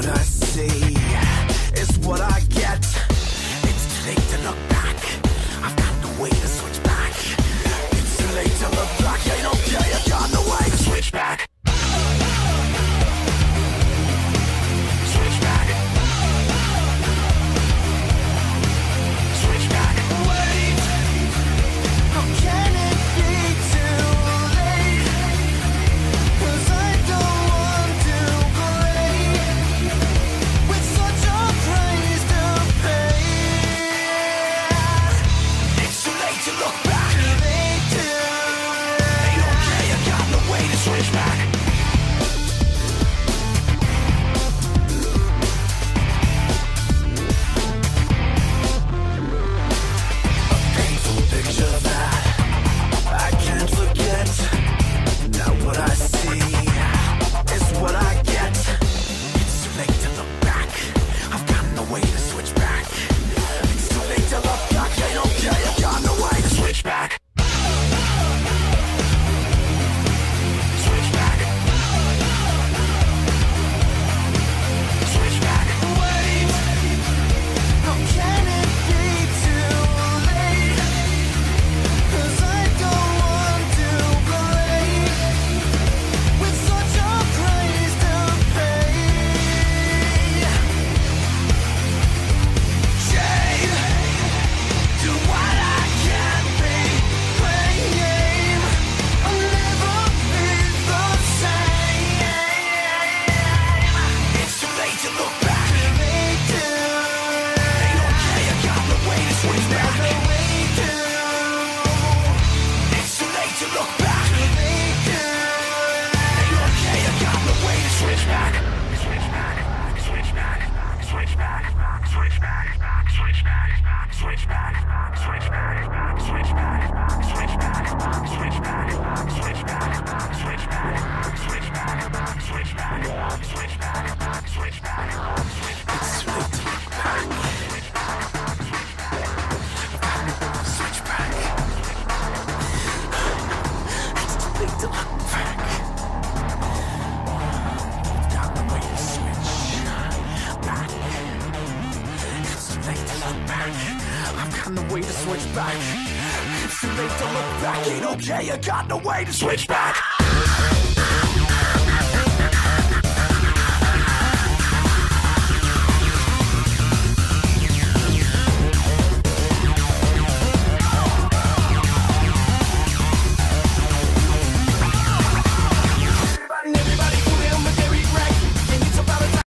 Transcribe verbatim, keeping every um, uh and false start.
what I see is what I get. It's too late to look back. I've got no way to switch back. It's too late to look back. Ain't okay, I got no way to switch back. Switch back. Switch back. Wait. How can it be too late? 'Cause I don't want to play with such a price to pay. It's too late to look back. Too late to. Ain't okay, I got no way to switch back. A painful picture that I can't forget. Now what I see is what I get. It's too late to look back. I've got no way to switch back. It's too late to look back. Ain't okay, I got no way to switch back. Switch back. Switch back. Wait. How can it be too late? 'Cause I don't want to play with such a price to pay. Shame to what I can't be. Playing game, I'll never be the same. It's too late to look back. Too late to. Ain't okay, I got no way to switch back. No way to. It's too late to look back. Too late to. Ain't okay, I got no way to switch back. Switch back. Switch back. Switch back. Switch back. Switch back. Switch back. Switch back. Switch back. Switch back. Switch back. Switch back. Switch back. Switch back. Switch back. Switch back. Switch back. It's too late to look back. Switch back. It's too late to look back. Got no way to switch back. It's too late to look back. I've got no way to switch back. It's too late to look back. Ain't okay, I got no way to switch back.